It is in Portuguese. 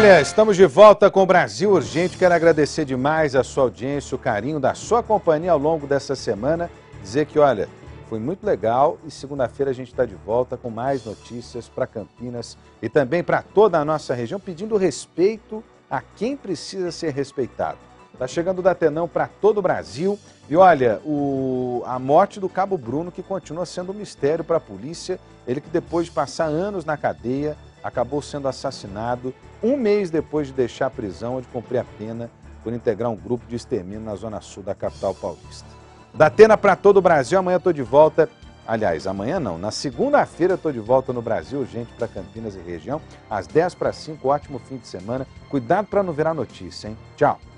Olha, estamos de volta com o Brasil Urgente. Quero agradecer demais a sua audiência, o carinho da sua companhia ao longo dessa semana. Dizer que, olha, foi muito legal e segunda-feira a gente está de volta com mais notícias para Campinas e também para toda a nossa região, pedindo respeito a quem precisa ser respeitado. Está chegando o Datenão para todo o Brasil e olha, a morte do Cabo Bruno, que continua sendo um mistério para a polícia, ele que depois de passar anos na cadeia, acabou sendo assassinado um mês depois de deixar a prisão ou de cumprir a pena por integrar um grupo de extermínio na zona sul da capital paulista. Datena para todo o Brasil, amanhã estou de volta, aliás, amanhã não, na segunda-feira estou de volta no Brasil Urgente para Campinas e região, às 10 para 5, ótimo fim de semana, cuidado para não virar notícia, hein? Tchau!